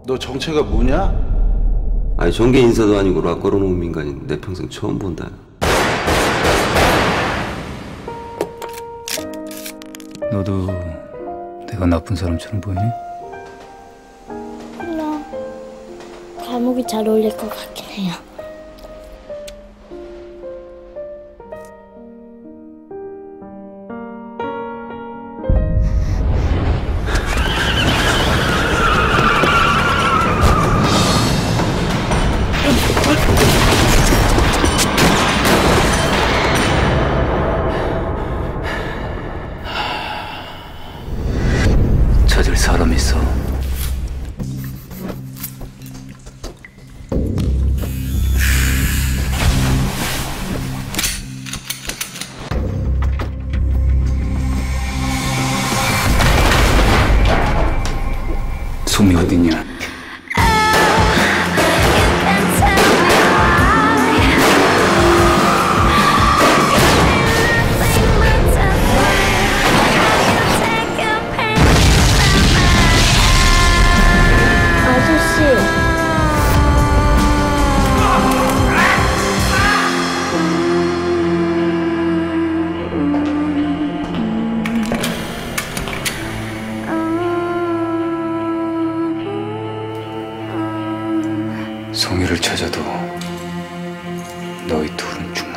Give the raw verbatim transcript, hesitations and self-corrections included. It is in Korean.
너 정체가 뭐냐? 아니 정계 인사도 아니고 락 걸어놓은 민간인 내 평생 처음 본다. 너도 내가 나쁜 사람처럼 보이니? 몰라. 감옥이 잘 어울릴 것 같긴 해요. 찾을 사람 있어. 솜이 어딨냐? 아저씨. 송이를 찾아도 너희 둘은 죽